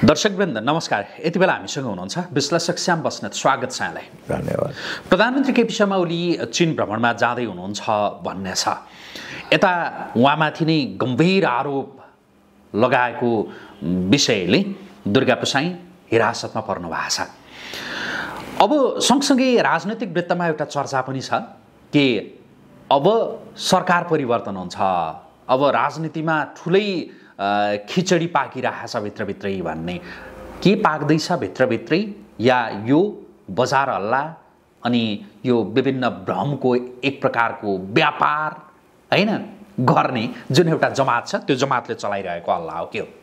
दर्शकवृन्द नमस्कार। यति बेला हामीसँग हुनुहुन्छ विश्लेषक श्याम बस्नेत। स्वागत छ यहाँलाई। धन्यवाद। प्रधानमन्त्री केपी शर्मा ओली चीन भ्रमणमा जाँदै हुनुहुन्छ भन्ने छ। यता उहाँमाथि नै गम्भीर आरोप लगाएको विषयले दुर्गा प्रसाई हिरासतमा पर्नु भएको छ। अब सँगसँगै राजनैतिक वृत्तमा एउटा चर्चा पनि छ कि अब सरकार परिवर्तन हुन्छ, अब राजनीतिमा ठुलै खिचडी पाकिरहेको छ भित्रभित्रै भन्ने। के पाक्दैछ भित्रभित्रै, या यो बजार हल्ला अनि यो विभिन्न भ्रमको एक प्रकारको व्यापार हैन गर्ने जुन एउटा जमात छ त्यो जमातले चलाइरहेको हल्ला हो? के हो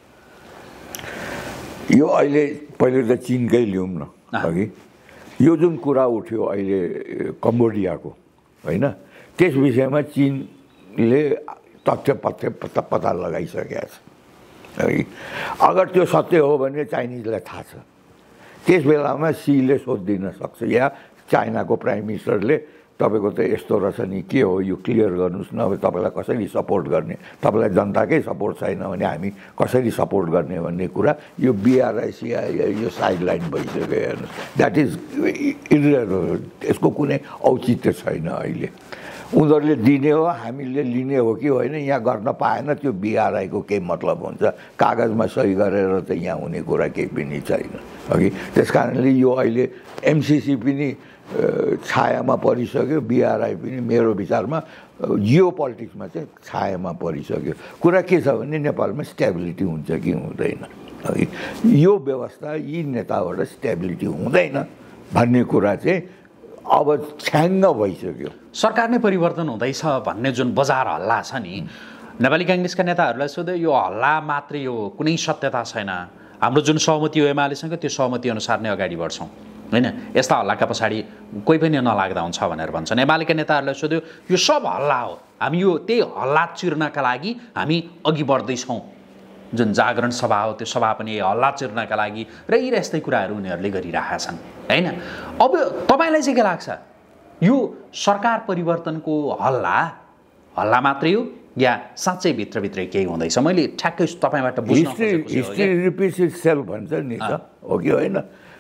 यो? अहिले पहिले त चीनकै लिउँ न अघि। यो जुन कुरा उठ्यो अहिले कम्बोडियाको हैन, त्यस विषयमा चीनले तथ्य पत्ता लगाइसकेको छ है। अगर त्यो सत्य हो भने चाइनिजलाई थाहा छ। त्यस बेलामा सीले सोधिदिन सक्छ, या चाइनाको प्राइम मिनिस्टरले तपाईँको त यस्तो रहेछ नि, के हो यो क्लियर गर्नुहोस् न, तपाईँलाई कसरी सपोर्ट गर्ने, तपाईँलाई जनताकै सपोर्ट छैन भने हामी कसरी सपोर्ट गर्ने भन्ने कुरा यो बिआरआइसी यो साइडलाइन भइसक्यो। हेर्नुहोस्, द्याट इज इरेलेभेन्ट। यसको कुनै औचित्य छैन अहिले। उनीहरूले दिने हो, हामीले लिने हो कि होइन यहाँ गर्न पाएन, त्यो बिआरआईको केही मतलब हुन्छ? कागजमा सही गरेर त यहाँ हुने कुरा केही पनि छैन अघि। त्यस कारणले यो अहिले एमसिसी पनि छायामा परिसक्यो, बिआरआई पनि मेरो विचारमा जियो पोलिटिक्समा चाहिँ छायामा परिसक्यो। कुरा के छ भने नेपालमा स्टेबिलिटी हुन्छ कि हुँदैन अघि। यो व्यवस्था यी नेताबाट स्टेबिलिटी हुँदैन भन्ने कुरा चाहिँ अब छ्याङ्ग भइसक्यो। सरकार नै परिवर्तन हुँदैछ भन्ने जुन बजार हल्ला छ नि, नेपाली काङ्ग्रेसका नेताहरूलाई सोध्यो यो हल्ला मात्रै हो, कुनै सत्यता छैन। हाम्रो जुन सहमति हो एमालेसँग, त्यो सहमति अनुसार नै अगाडि बढ्छौँ होइन, यस्ता हल्लाका पछाडि कोही पनि नलाग्दा हुन्छ भनेर भन्छन्। एमालेका नेताहरूलाई सोध्यो यो सब हल्ला हो, हामी यो त्यही हल्ला चिर्नका लागि हामी अघि बढ्दैछौँ। जुन जागरण सभा हो त्यो सभा पनि हल्ला चिर्नका लागि र यी यस्तै कुराहरू उनीहरूले गरिरहेका छन् होइन। अब तपाईँलाई चाहिँ के लाग्छ, यो सरकार परिवर्तनको हल्ला मात्रै हो या साँच्चै भित्रभित्रै केही हुँदैछ? मैले ठ्याक्कै तपाईँबाट बुझ्न खोजेको छु। हिस्ट्री रिपिट्स इटसेल्फ भन्छ नि त, हो कि होइन?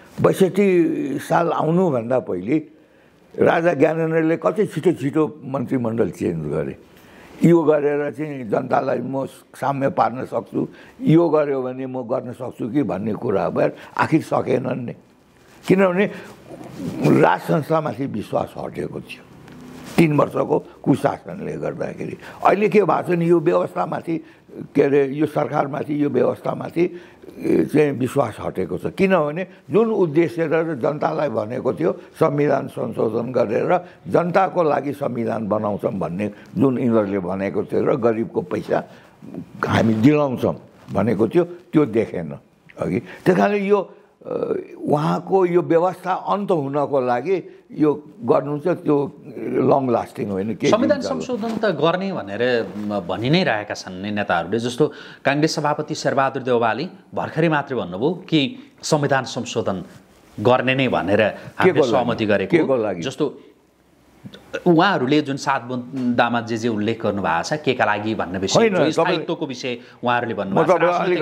62 साल आउनुभन्दा पहिले राजा ज्ञानेन्द्रले कति छिटो मन्त्रीमण्डल चेन्ज गरे। यो गरेर चाहिँ जनतालाई म साम्य पार्न सक्छु, यो गर्यो भने म गर्न सक्छु कि भन्ने कुरा भएर आखिर सकेनन् नि। किनभने राज संस्थामाथि विश्वास हटेको थियो 3 वर्षको कुशासनले गर्दाखेरि। अहिले के भएको छ नि, यो व्यवस्थामाथि के अरे यो सरकारमाथि यो व्यवस्थामाथि चाहिँ विश्वास हटेको छ। किनभने जुन उद्देश्य र जनतालाई भनेको थियो संविधान संशोधन गरेर जनताको लागि संविधान बनाउँछौँ भन्ने जुन यिनीहरूले भनेको थियो र गरिबको पैसा हामी दिलाउँछौँ भनेको थियो, त्यो देखेन अघि। त्यस कारणले यो उहाँको यो व्यवस्था अन्त हुनको लागि यो गर्नु चाहिँ त्यो लङ लास्टिङ होइन। संविधान संशोधन त गर्ने भनेर भनि नै रहेका छन् नि नेताहरूले। जस्तो काङ्ग्रेस सभापति शेरबहादुर देउवाले भर्खरै मात्रै भन्नुभयो कि संविधान संशोधन गर्ने नै भनेर हामीले सहमति गरेको। जस्तो उहाँहरूले जुन 7 बुँदामा जे उल्लेख गर्नुभएको छ के का लागि भन्ने विषय, स्थायित्वको विषय उहाँहरूले भन्नुभएको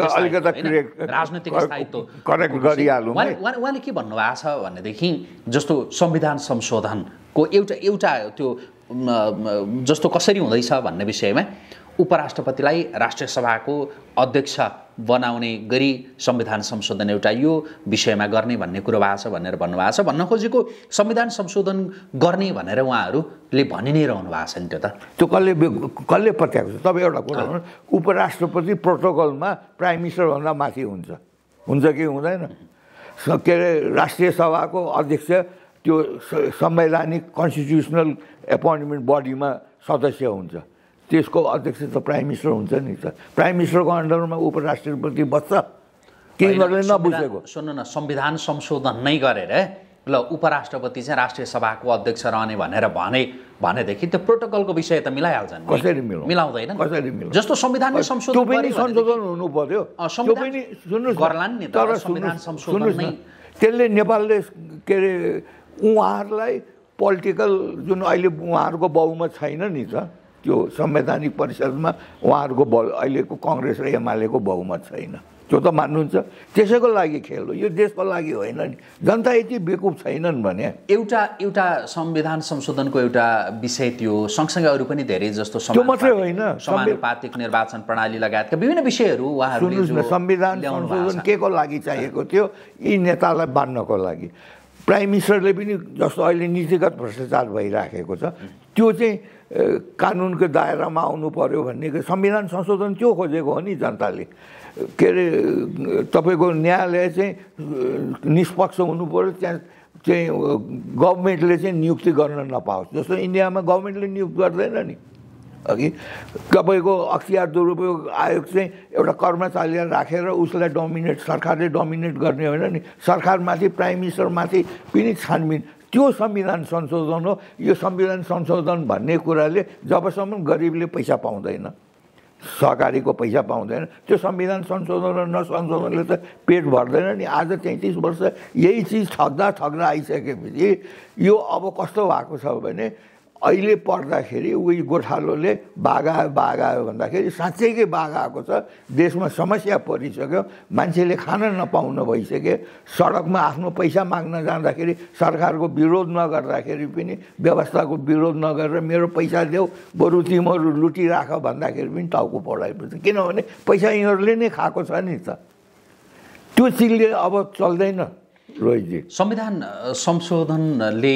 छ, राजनैतिक स्थायित्व करेक्ट गरिहाल्नु। उहाँले के भन्नुभएको छ भनेदेखि जस्तो संविधान संशोधनको एउटा त्यो जस्तो कसरी हुँदैछ भन्ने विषयमा उपराष्ट्रपतिलाई राष्ट्रिय सभाको अध्यक्ष बनाउने गरी संविधान संशोधन एउटा यो विषयमा गर्ने भन्ने कुरो भएको छ भनेर भन्नुभएको छ। भन्न खोजेको संविधान संशोधन गर्ने भनेर उहाँहरूले भनि नै रहनु भएको छ नि। त्यो कसले पत्याएको छ? तपाईँ एउटा कुरा भन्नु, उपराष्ट्रपति प्रोटोकलमा प्राइम मिनिस्टरभन्दा माथि हुन्छ कि हुँदैन? के अरे राष्ट्रिय सभाको अध्यक्ष त्यो संवैधानिक कन्स्टिट्युसनल एपोइन्टमेन्ट बडीमा सदस्य हुन्छ, त्यसको अध्यक्ष त प्राइम मिनिस्टर हुन्छ नि त। प्राइम मिनिस्टरको अन्डरमा उपराष्ट्रपति बस्छ के गर्ने नबुझेको? सुन्नु न, संविधान संशोधन नै गरेर ल उपराष्ट्रपति चाहिँ राष्ट्रिय सभाको अध्यक्ष रहने भनेर भनेदेखि त्यो प्रोटोकलको विषय त मिलाइहाल्छ नि। कसरी मिलाउँदैन? कसरी मिलाउँछ? जस्तो संविधानमै संशोधन हुनु पर्यो, गर्लान् नि तर संविधान संशोधन नै। त्यसले नेपालले के अरे उहाँहरूलाई पोलिटिकल जुन अहिले उहाँहरूको बहुमत छैन नि त, त्यो संवैधानिक परिषदमा उहाँहरूको अहिलेको कङ्ग्रेस र एमालेको बहुमत छैन। त्यो त मान्नुहुन्छ त्यसैको लागि खेल हो यो देशको लागि होइन नि जनता यति बेकुफ छैनन् भने एउटा संविधान संशोधनको एउटा विषय त्यो सँगसँगै अरू पनि धेरै जस्तो त्यो मात्रै होइन समानुपातिक निर्वाचन प्रणाली लगायतका विभिन्न विषयहरू उहाँहरूले संविधान संशोधन के को लागि चाहिएको थियो यी नेतालाई बाँड्नको लागि प्राइम मिनिस्टरले पनि जस्तो अहिले नीतिगत भ्रष्टाचार भइराखेको छ त्यो चाहिँ कानुनको दायरामा आउनु पर्यो भन्ने संविधान संशोधन त्यो खोजेको हो नि जनताले के अरे तपाईँको न्यायालय चाहिँ निष्पक्ष हुनु पर्यो त्यहाँ चाहिँ गभर्मेन्टले चाहिँ नियुक्ति गर्न नपाओस् जस्तो इन्डियामा गभर्मेन्टले नियुक्त गर्दैन नि अघि तपाईँको अख्तियार दुरुपयोग आयोग चाहिँ एउटा कर्मचारीलाई राखेर उसलाई डोमिनेट सरकारले डोमिनेट गर्ने होइन नि सरकारमाथि प्राइम मिनिस्टरमाथि पनि छानबिन त्यो संविधान संशोधन हो यो संविधान संशोधन भन्ने कुराले जबसम्म गरिबले पैसा पाउँदैन सहकारीको पैसा पाउँदैन त्यो संविधान संशोधन र नसंशोधनले त पेट भर्दैन नि आज 33 वर्ष यही चिज ठग्दा आइसकेपछि यो अब कस्तो भएको छ भने अहिले पढ्दाखेरि उही गोठालोले बाघायो भन्दाखेरि साँच्चैकै बाघ आएको छ देशमा समस्या परिसक्यो मान्छेले खान नपाउन भइसक्यो सडकमा आफ्नो पैसा माग्न जाँदाखेरि सरकारको विरोध नगर्दाखेरि पनि व्यवस्थाको विरोध नगरेर मेरो पैसा देऊ बरु तिमीहरू लुटिराख भन्दाखेरि पनि टाउको पढाइपर्छ किनभने पैसा यिनीहरूले नै खाएको छ नि त त्यो चिजले अब चल्दैन रोहितजी संविधान संशोधनले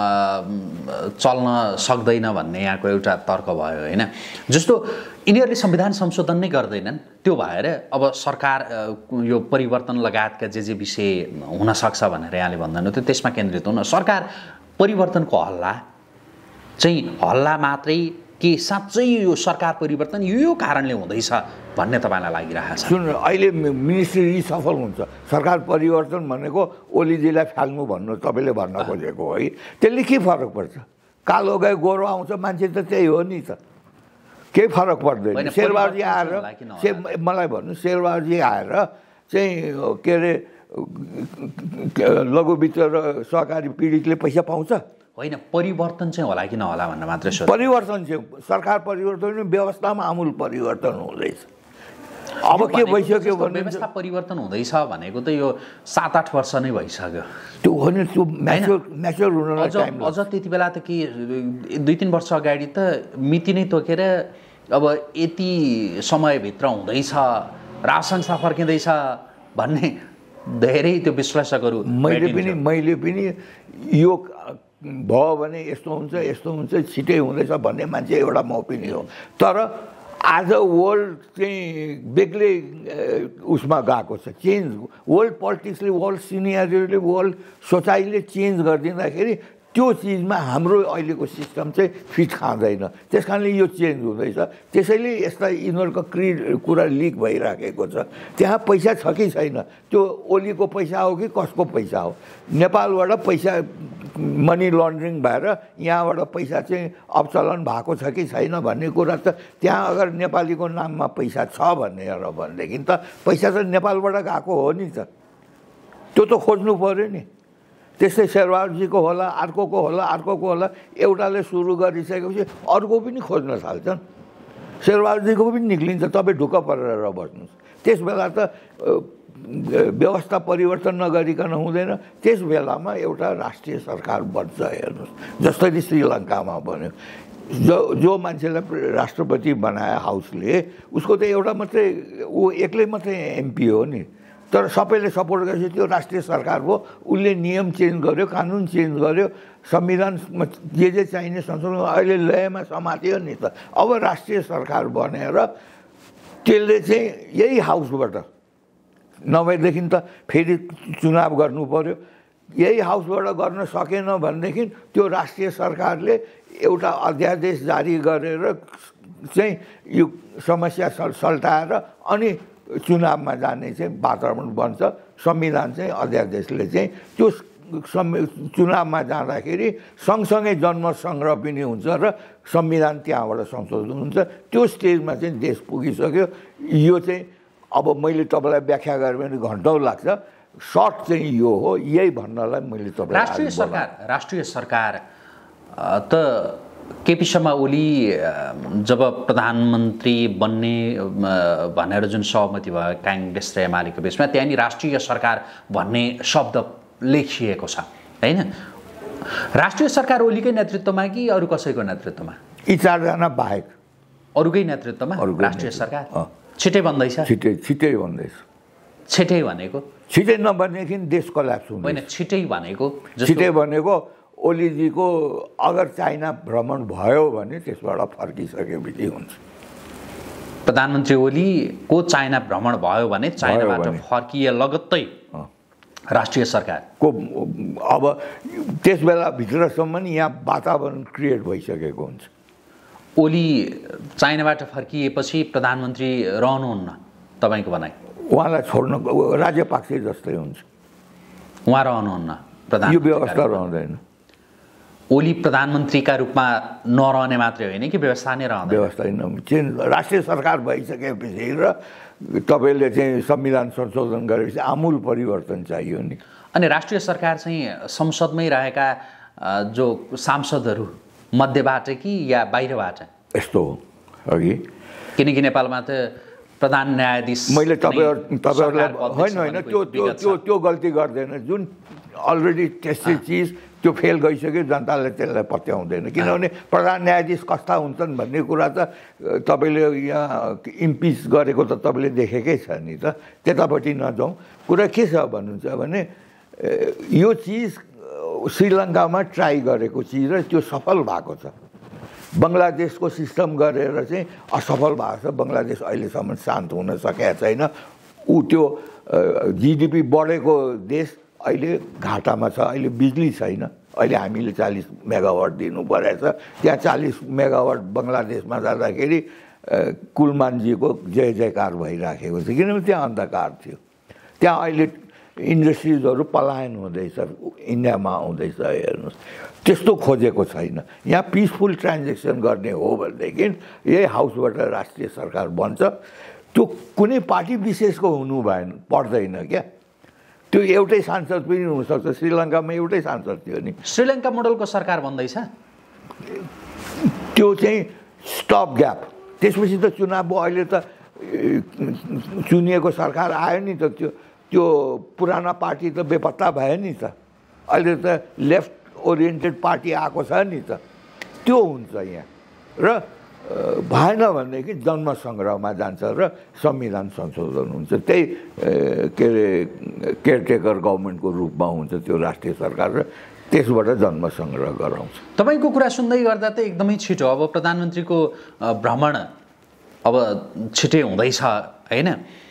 चल्न सक्दैन भन्ने यहाँको एउटा तर्क भयो होइन जस्तो यिनीहरूले संविधान संशोधन नै गर्दैनन् त्यो भएर अब सरकार यो परिवर्तन लगायतका जे विषय हुन सक्छ भनेर यहाँले भन्दैन त्यो त्यसमा केन्द्रित हुन सरकार परिवर्तनको हल्ला चाहिँ हल्ला मात्रै के साँच्चै यो सरकार परिवर्तन यो कारणले हुँदैछ भन्ने तपाईँलाई लागिरहेको छ सुन अहिले मिनिस्ट्री सफल हुन्छ सरकार परिवर्तन भनेको ओलीजीलाई फाल्नु भन्नु तपाईँले भन्न खोजेको है त्यसले के फरक पर्छ कालो गए गोरो आउँछ मान्छे त त्यही हो नि त केही फरक पर्दैन शेरबहादुरजी आएर मलाई भन्नु शेरबहादुरजी आएर चाहिँ के अरे लघु वित्त र सहकारी पीडितले पैसा पाउँछ होइन परिवर्तन चाहिँ होला कि नहोला भनेर मात्रै सोध्छु परिवर्तन चाहिँ सरकार परिवर्तन व्यवस्थामा आमूल परिवर्तन हुँदैछ अब के भइसक्यो भने व्यवस्था परिवर्तन हुँदैछ भनेको त यो 7-8 वर्ष नै भइसक्यो त्यो हो नि त्यो म्याच्योर हुनलाई टाइम अझ त्यति बेला त के 2-3 वर्ष अगाडि त मिति नै तोकेर अब यति समयभित्र हुँदैछ राजसंस्था फर्किँदैछ भन्ने धेरै त्यो विश्लेषकहरू मैले पनि यो भयो भने यस्तो हुन्छ छिटै हुँदैछ भन्ने मान्छे एउटा म पनि हो तर आज वर्ल्ड चाहिँ बेग्लै उसमा गएको छ चेन्ज वर्ल्ड पोलिटिक्सले वर्ल्ड सिनियरले वर्ल्ड सोचाइले चेन्ज गरिदिँदाखेरि त्यो चिजमा हाम्रो अहिलेको सिस्टम चाहिँ फिट खाँदैन त्यस कारणले यो चेन्ज हुँदैछ त्यसैले यस्ता यिनीहरूको कुरा लिक भइराखेको छ त्यहाँ पैसा छ कि छैन त्यो ओलीको पैसा हो कि कसको पैसा हो नेपालबाट पैसा मनी लन्ड्रिङ भएर यहाँबाट पैसा चाहिँ अवचलन भएको छ कि छैन भन्ने कुरा त त्यहाँ अगर नेपालीको नाममा पैसा छ भनेदेखि त पैसा त नेपालबाट गएको हो नि त त्यो त खोज्नु पर्यो नि त्यस्तै शेरबहादुरजीको होला अर्कोको होला एउटाले सुरु गरिसकेपछि अर्को पनि खोज्न थाल्छन् शेरबहादुरजीको पनि निक्लिन्छ तपाईँ ढुक्क परेर बस्नुहोस् त्यस बेला त व्यवस्था परिवर्तन नगरिकन हुँदैन त्यस बेलामा एउटा राष्ट्रिय सरकार बन्छ हेर्नुहोस् जसरी श्रीलङ्कामा बन्यो जो मान्छेलाई राष्ट्रपति बनायो हाउसले उसको त एउटा मात्रै ऊ एक्लै मात्रै एमपी हो नि तर सबैले सपोर्ट गरेपछि त्यो राष्ट्रिय सरकार हो उसले नियम चेन्ज गर्यो कानुन चेन्ज गर्यो संविधानमा जे चाहिने संशोधन अहिले लयमा समातियो नि त अब राष्ट्रिय सरकार बनेर त्यसले चाहिँ यही हाउसबाट नभएदेखि त फेरि चुनाव गर्नु पर्यो यही हाउसबाट गर्न सकेन भनेदेखि त्यो राष्ट्रिय सरकारले एउटा अध्यादेश जारी गरेर चाहिँ यो समस्या सल्टाएर अनि चुनावमा जाने चाहिँ वातावरण बन्छ संविधान चाहिँ अध्यादेशले चाहिँ त्यो चुनावमा जाँदाखेरि सँगसँगै जन्म सङ्ग्रह पनि हुन्छ र संविधान त्यहाँबाट संशोधन हुन्छ त्यो स्टेजमा चाहिँ देश पुगिसक्यो यो चाहिँ अब मैले तपाईँलाई व्याख्या गरेँ भने घन्टौँ लाग्छ सर्ट चाहिँ यो हो यही भन्नलाई मैले तपाईँलाई राष्ट्रिय सरकार त केपी शर्मा ओली जब प्रधानमन्त्री बन्ने भनेर जुन सहमति भयो काङ्ग्रेस र एमालेको बिचमा, त्यहाँनिर राष्ट्रिय सरकार भन्ने शब्द लेखिएको छ हैन? राष्ट्रिय सरकार ओलीकै नेतृत्वमा कि अरू कसैको नेतृत्वमा? यी चारजना बाहेक अरूकै नेतृत्वमा राष्ट्रिय सरकार छिटै बन्दैछ? छिटै बन्दैछ। छिटै भनेको? छिटै नबनेदेखि देश कल्याप्स हुँदैन। होइन, छिटै भनेको छिटै भनेको ओलीजीको अगर चाइना भ्रमण भयो भने त्यसबाट फर्किसकेपछि हुन्छ। प्रधानमन्त्री ओलीको चाइना भ्रमण भयो भने चाइनाबाट फर्किए लगत्तै राष्ट्रिय सरकारको अब त्यस बेला भित्रसम्म यहाँ वातावरण क्रिएट भइसकेको हुन्छ। ओली चाइनाबाट फर्किएपछि प्रधानमन्त्री रहनुहुन्न तपाईँको भनाइ? उहाँलाई छोड्न राज्यपाक्षै जस्तै हुन्छ। उहाँ रहनुहुन्न, यो व्यवस्था रहँदैन। ओली प्रधानमन्त्रीका रूपमा नरहने मात्रै होइन कि व्यवस्था नै रहँदैन? व्यवस्था राष्ट्रिय सरकार भइसकेपछि र तपाईँले चाहिँ संविधान संशोधन गरेपछि आमूल परिवर्तन चाहियो नि। अनि राष्ट्रिय सरकार चाहिँ संसदमै रहेका जो सांसदहरू मध्येबाट कि या बाहिरबाट? यस्तो हो अघि, किनकि नेपालमा त प्रधान न्यायाधीश मैले तपाईँहरूलाई होइन त्यो गल्ती गर्दैन। जुन अलरेडी टेस्टेड चिज त्यो फेल गइसक्यो, जनताले त्यसलाई पत्याउँदैन। किनभने प्रधान न्यायाधीश कस्ता हुन्छन् भन्ने कुरा त तपाईँले यहाँ इम्पिच गरेको त तपाईँले देखेकै छ नि त, त्यतापट्टि नजाउँ। कुरा के छ भन्नुहुन्छ भने यो चिज श्रीलङ्कामा ट्राई गरेको चिज र त्यो सफल भएको छ। बङ्गलादेशको सिस्टम गरेर चाहिँ असफल भएको छ। बङ्गलादेश अहिलेसम्म शान्त हुन सकेको छैन। त्यो जिडिपी बढेको देश अहिले घाटामा छ। अहिले बिजुली छैन। अहिले हामीले 40 मेगावाट दिनु परेछ। त्यहाँ 40 मेगावाट बङ्गलादेशमा जाँदाखेरि कुलमानजीको जय जयकार भइराखेको छ, किनभने त्यहाँ अन्धकार थियो। त्यहाँ अहिले इन्डस्ट्रिजहरू पलायन हुँदैछ, इन्डियामा आउँदैछ। हेर्नुहोस्, त्यस्तो खोजेको छैन। यहाँ पिसफुल ट्रान्जेक्सन गर्ने हो भनेदेखि यही हाउसबाट राष्ट्रिय सरकार बन्छ। त्यो कुनै पार्टी विशेषको हुनु पर्दैन क्या। त्यो एउटै सांसद पनि हुनसक्छ। श्रीलङ्कामा एउटै सांसद थियो नि। श्रीलङ्का मोडलको सरकार बन्दैछ। त्यो चाहिँ स्टप ग्याप। त्यसपछि त चुनाव भयो। अहिले त चुनिएको सरकार आयो नि त। त्यो पुराना पार्टी त बेपत्ता भयो नि त। अहिले त लेफ्ट ओरिएन्टेड पार्टी आएको छ नि त। त्यो हुन्छ यहाँ। र भएन भनेदेखि जन्म सङ्ग्रहमा जान्छ र संविधान संशोधन हुन्छ। त्यही के अरे केयरटेकर गभर्मेन्टको रूपमा हुन्छ त्यो राष्ट्रिय सरकार, र त्यसबाट जन्म सङ्ग्रह गराउँछ। तपाईँको कुरा सुन्दै गर्दा त एकदमै छिटो अब प्रधानमन्त्रीको भ्रमण अब छिटै हुँदैछ होइन?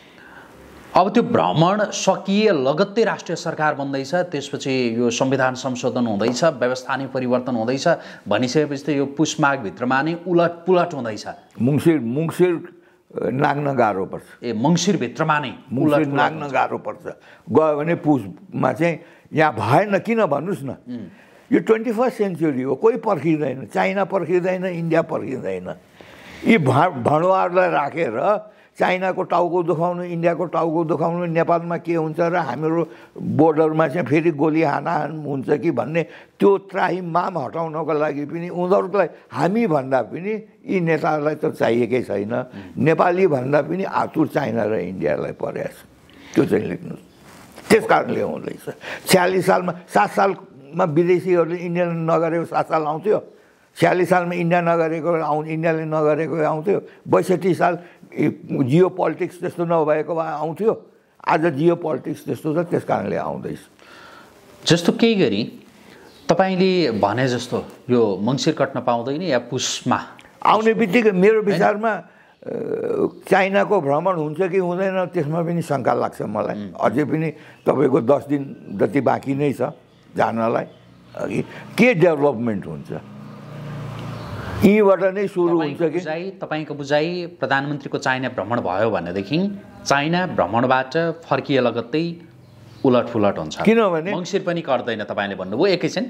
अब त्यो भ्रमण सकिए लगत्तै राष्ट्रिय सरकार बन्दैछ, त्यसपछि यो संविधान संशोधन हुँदैछ, व्यवस्था नै परिवर्तन हुँदैछ भनिसकेपछि त यो पुस माघभित्रमा नै उलट पुलट हुँदैछ। मङ्सिर नाग्न गाह्रो पर्छ। मङ्सिरभित्रमा नै उलट नाग्न गाह्रो पर्छ। गयो भने पुसमा चाहिँ यहाँ भएन। किन भन्नुहोस् न, यो 21st सेन्चुरी हो। कोही पर्खिँदैन। China पर्खिँदैन, India पर्खिँदैन। यी भणुवाहरूलाई राखेर चाइनाको टाउको दुखाउनु, इन्डियाको टाउको दुखाउनु, नेपालमा के हुन्छ र हाम्रो बोर्डरमा चाहिँ फेरि गोली हानाहान हुन्छ कि भन्ने त्यो त्राहिमाम हटाउनको लागि पनि उनीहरूलाई हामी भन्दा पनि यी नेताहरूलाई त चाहिएकै छैन। नेपाली भन्दा पनि आतुर चाइना र इन्डियालाई परेछ। त्यो चाहिँ लेख्नुहोस्। त्यस कारणले हुँदैछ। 46 सालमा 7 सालमा विदेशीहरूले इन्डिया नगरेको 7 साल आउँथ्यो। 46 सालमा इन्डिया नगरेको इन्डियाले नगरेको आउँथ्यो। 62 साल जियो पोलिटिक्स त्यस्तो नभएको भए आउँथ्यो। आज जियो पोलिटिक्स त्यस्तो छ, त्यस कारणले आउँदैछ। जस्तो केही गरी तपाईँले भने जस्तो यो मङ्सिर कट्न पाउँदैन या पुसमा आउने बित्तिकै मेरो विचारमा चाइनाको भ्रमण हुन्छ कि हुँदैन त्यसमा पनि शङ्का लाग्छ मलाई। अझै पनि तपाईँको 10 दिन जति बाँकी नै छ जानलाई। के डेभलपमेन्ट हुन्छ यहीँबाट नै सुरु हुन्छ कि? तपाईँको बुझाइ प्रधानमन्त्रीको चाइना भ्रमण भयो भनेदेखि चाइना भ्रमणबाट फर्किए लगत्तै उलटफुलट हुन्छ। किनभने मङ्सिर पनि कट्दैन तपाईँले भन्नुभयो। एकैछिन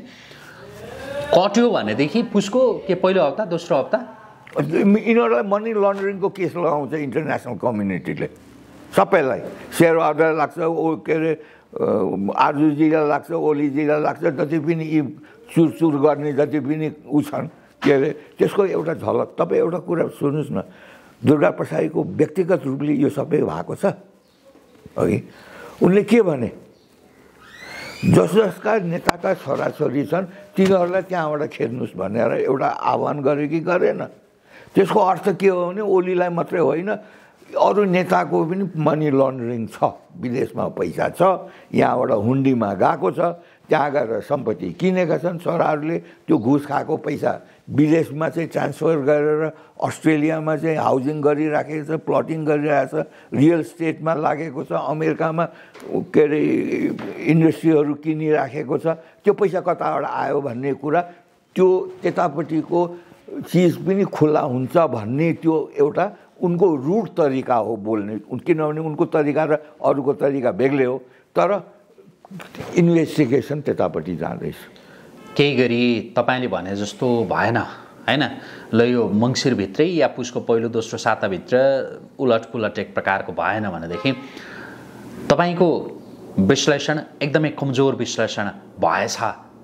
कट्यो भनेदेखि पुसको के पहिलो हप्ता दोस्रो हप्ता यिनीहरूलाई मनी लन्ड्रिङको केस लगाउँछ इन्टरनेसनल कम्युनिटीले। सबैलाई शेरबहादुरलाई लाग्छ, के अरे आर्जुजीलाई लाग्छ, ओलीजीलाई लाग्छ, जति पनि यी चुरचुर गर्ने जति पनि ऊ छन् के अरे त्यसको एउटा झलक तपाईँ एउटा कुरा सुन्नुहोस् न दुर्गा प्रसाईको व्यक्तिगत रूपले यो सबै भएको छ अघि उनले के भने जसका नेताका छोराछोरी छन् तिनीहरूलाई त्यहाँबाट खेद्नुहोस् भनेर एउटा आह्वान गरे कि गरेन त्यसको अर्थ के हो भने ओलीलाई मात्रै होइन अरू नेताको पनि मनी लन्ड्रिङ छ विदेशमा पैसा छ यहाँबाट हुन्डीमा गएको छ त्यहाँ गएर सम्पत्ति किनेका छन् छोराहरूले त्यो घुस खाएको पैसा विदेशमा चाहिँ ट्रान्सफर गरेर अस्ट्रेलियामा चाहिँ हाउसिङ गरिराखेको छ प्लटिङ गरिरहेको छ रियल स्टेटमा लागेको छ अमेरिकामा के अरे इन्डस्ट्रीहरू किनिराखेको छ त्यो पैसा कताबाट आयो भन्ने कुरा त्यो त्यतापट्टिको चिज पनि खुला हुन्छ भन्ने त्यो एउटा उनको रुट तरिका हो बोल्ने किनभने उनको तरिका र अरूको तरिका बेग्लै हो तर इन्भेस्टिगेसन त्यतापट्टि जाँदैछ केही गरी तपाईँले भने जस्तो भएन हैन ल यो मङ्सिरभित्रै या पुसको पहिलो दोस्रो साताभित्र उलटपुलट एक प्रकारको भएन भनेदेखि तपाईँको विश्लेषण एकदमै कमजोर विश्लेषण भएछ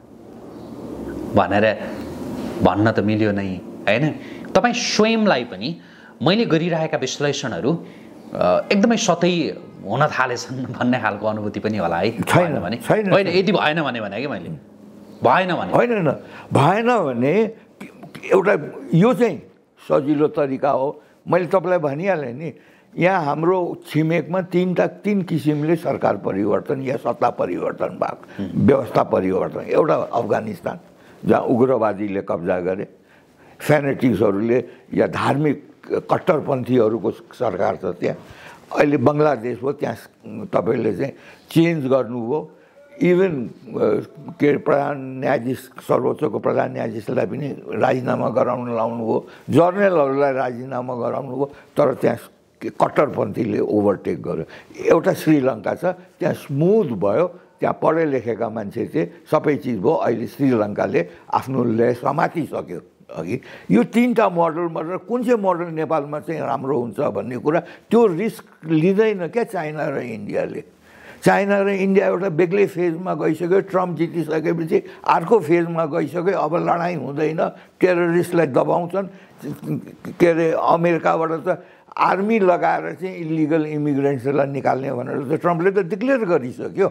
भनेर भन्न त मिल्यो नै हैन तपाईँ स्वयंलाई पनि मैले गरिरहेका विश्लेषणहरू एकदमै सतै हुन थालेछन् भन्ने खालको अनुभूति पनि होला है छैन भने छैन होइन यदि भएन भने कि मैले भएन भने होइन भएन भने एउटा यो चाहिँ सजिलो तरिका हो मैले तपाईँलाई भनिहालेँ नि यहाँ हाम्रो छिमेकमा तीन किसिमले सरकार परिवर्तन या सत्ता परिवर्तन भएको व्यवस्था परिवर्तन एउटा अफगानिस्तान जहाँ उग्रवादीले कब्जा गरे फेनेटिक्सहरूले या धार्मिक कट्टरपन्थीहरूको सरकार छ त्यहाँ अहिले बङ्गलादेश हो त्यहाँ तपाईँले चाहिँ चेन्ज गर्नुभयो इभन के प्रधान न्यायाधीश सर्वोच्चको प्रधान न्यायाधीशलाई पनि राजीनामा गराउन लाउनु हो जर्नलहरूलाई राजीनामा गराउनु हो तर त्यहाँ कट्टरपन्थीले ओभरटेक गर्यो एउटा श्रीलङ्का छ त्यहाँ स्मुथ भयो त्यहाँ पढे लेखेका मान्छे चाहिँ सबै चिज भयो अहिले श्रीलङ्काले आफ्नो ले समातिसक्यो अघि यो तीनटा मोडलबाट कुन चाहिँ मोडल नेपालमा चाहिँ राम्रो हुन्छ भन्ने कुरा त्यो रिस्क लिँदैन क्या चाइना र इन्डियाले चाइना र इन्डिया एउटा बेग्लै फेजमा गइसक्यो ट्रम्प जितिसकेपछि अर्को फेजमा गइसक्यो अब लडाइँ हुँदैन टेररिस्टलाई दबाउँछन् के अरे अमेरिकाबाट त आर्मी लगाएर चाहिँ इलिगल इमिग्रेन्ट्सलाई निकाल्ने भनेर त ट्रम्पले त डिक्लेयर गरिसक्यो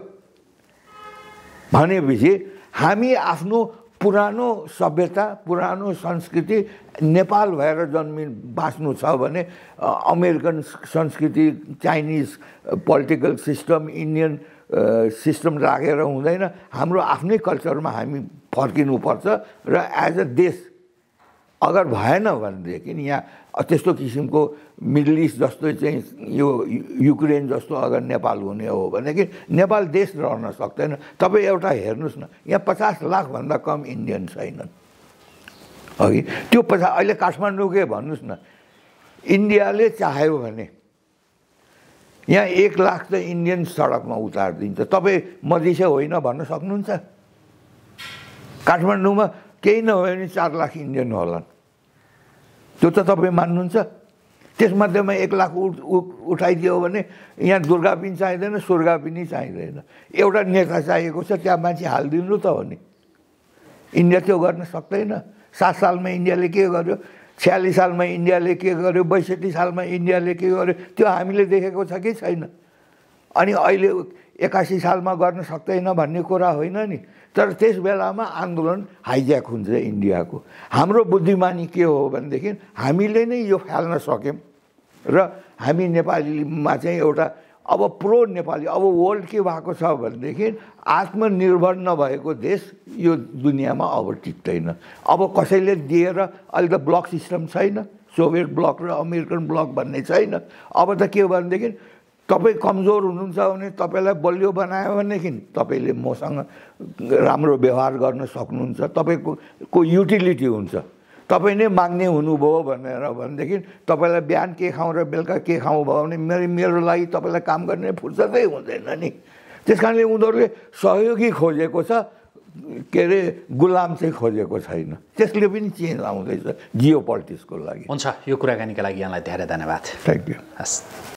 भनेपछि हामी आफ्नो पुरानो सभ्यता पुरानो संस्कृति नेपाल भएर बाँच्नु छ भने अमेरिकन संस्कृति Chinese political system Indian system राखेर हुँदैन हाम्रो आफ्नै कल्चरमा हामी फर्किनुपर्छ र एज अ देश अगर भएन भनेदेखि यहाँ त्यस्तो किसिमको मिडल इस्ट जस्तो चाहिँ यो युक्रेन जस्तो अगर नेपाल हुने हो भनेदेखि नेपाल देश रहन सक्दैन तपाईँ एउटा हेर्नुहोस् न यहाँ 50 लाखभन्दा कम इन्डियन छैनन् अघि त्यो अहिले काठमाडौँकै भन्नुहोस् न इन्डियाले चाह्यो भने यहाँ 1 लाख त इन्डियन सडकमा उतारिदिन्छ तपाईँ मधेसी होइन भन्न सक्नुहुन्छ काठमाडौँमा केही नभए पनि 4 लाख इन्डियन होलान् त्यो त तपाईँ मान्नुहुन्छ त्यसमध्येमा 1 लाख उठाइदियो भने यहाँ दुर्गा पनि चाहिँदैन सुर्गा पनि चाहिँदैन एउटा नेता चाहिएको छ त्यहाँ मान्छे हालिदिनु त हो नि इन्डिया त्यो गर्न सक्दैन 7 सालमा इन्डियाले के गर्यो 46 सालमा इन्डियाले के गर्यो 62 सालमा इन्डियाले के गर्यो त्यो हामीले देखेको छ कि छैन अनि अहिले 81 सालमा गर्न सक्दैन भन्ने कुरा होइन नि तर त्यस बेलामा आन्दोलन हाइज्याक हुन्छ इन्डियाको हाम्रो बुद्धिमानी के हो भनेदेखि हामीले नै यो फाल्न सक्यौँ र हामी नेपालीमा चाहिँ एउटा अब प्रो नेपाली अब वर्ल्ड के भएको छ भनेदेखि आत्मनिर्भर नभएको देश यो दुनियाँमा अब टिक्दैन अब कसैले दिएर अहिले त ब्लक सिस्टम छैन सोभियत ब्लक र अमेरिकन ब्लक भन्ने छैन अब त के भनेदेखि तपाईँ कमजोर हुनुहुन्छ भने तपाईँलाई बलियो बनायो भनेदेखि तपाईँले मसँग राम्रो व्यवहार गर्न सक्नुहुन्छ तपाईँको युटिलिटी हुन्छ तपाईँ नै माग्ने हुनुभयो भनेदेखि तपाईँलाई बिहान के खाउँ र बेलुका के खाउँ भयो भने मेरो लागि तपाईँलाई काम गर्ने फुर्सदै हुँदैन नि त्यस कारणले उनीहरूले सहयोगी खोजेको छ के अरे गुलाम चाहिँ खोजेको छैन त्यसले पनि चेन्ज आउँदैछ जियो पोलिटिक्सको लागि हुन्छ यो कुराकानीका लागि यहाँलाई धेरै धन्यवाद थ्याङ्क यू हस्